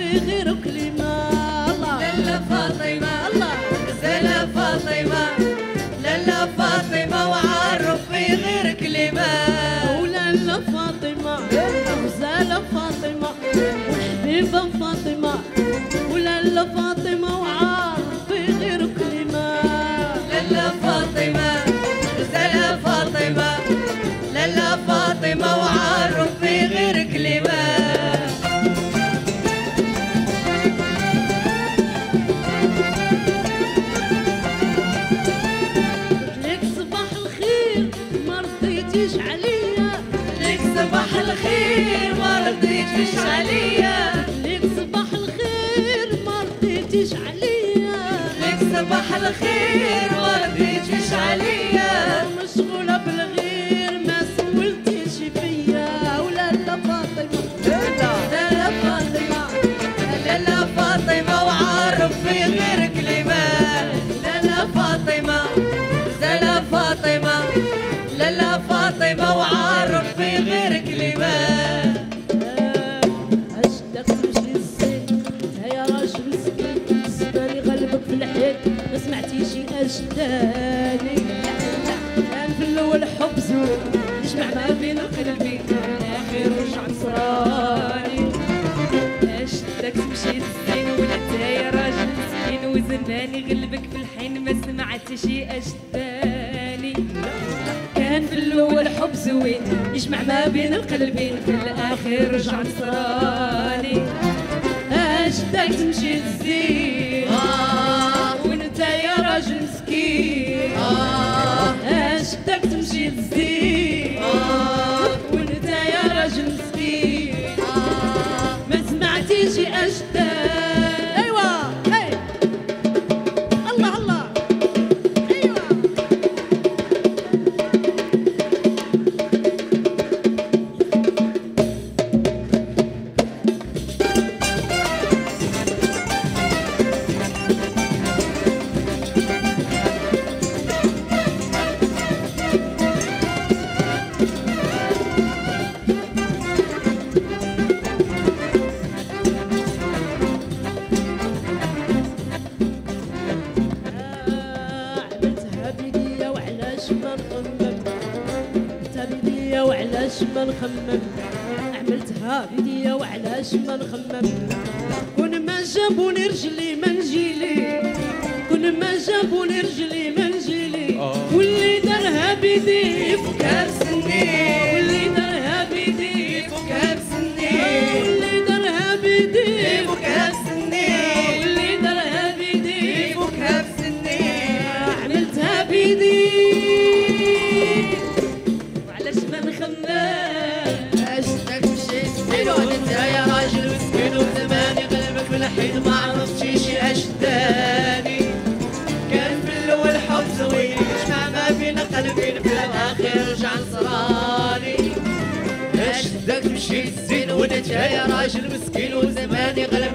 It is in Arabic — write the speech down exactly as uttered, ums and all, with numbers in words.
في غير كلمة. الله لالا فاطمة الله غزالة فاطمة لالا فاطمة وعارف في غير كلمة. ولالا فاطمة غزالة فاطمة وحبيبة فاطمة ولالا فاطمة وعارف في غير كلمة. لالا فاطمة غزالة فاطمة لالا فاطمة وعارف في غير كلمة. لك صباح الخير ما رضيتيش عليا. لك صباح الخير ما رضيتيش عليا. لك صباح الخير ما رضيتيش عليا. لك صباح الخير ما رضيتيش عليا. مشغولة بالغير ما سولتيش فيا. ولالا فاطمة لالا فاطمة لالا فاطمة وعارف في غير كلمة. لالا فاطمة لالا فاطمة لالا فاطمة وعارف في غير كلمة. اشدك تمشي الزين يا راجل مسكين سبالي غلبك في الحيط ما سمعتيش اشداني. كان في الاول حب زور يجمع ما بين قلبي الاخير رجع نصراني. اشدك تمشي الزين وانت يا راجل مسكين وزماني غلبك في الحين ما سمعتش اشداني. كان في الاول حب زوين يجمع ما بين القلبين في الاخير رجع نصراني. اشدك تمشي الزين آه وانت يا راجل مسكين. آه اشدك تمشي الزين آه وانت يا راجل مسكين آه ما سمعتيش اشدك. ايوا اي الله الله ايوا عملتها بيديا وعلاش ما نخمم. عملتها بيديا وعلاش ما نخمم. عملتها بيديا وعلاش ما نخمم. كون ما جابوني رجلي ما نجيلي. كون ما جابوني رجلي ما نجيلي. واللي دارها بيدي فكها بسني واللي دارها بيدي فكها بسني واللي دارها بيدي فكها بسني واللي دارها بيدي فكها بسني. عملتها بيدي وعلاش ما نخمم. اشدك تمشي الزين وانت يا راجل مسكين وزماني غلبك في الحين ما عرفتيش اشداني. كان في الاول حب زوين يجمع ما بين قلبين في الاخير رجع نصراني. اشدك تمشي الزين وانت يا راجل مسكين وزماني غلبك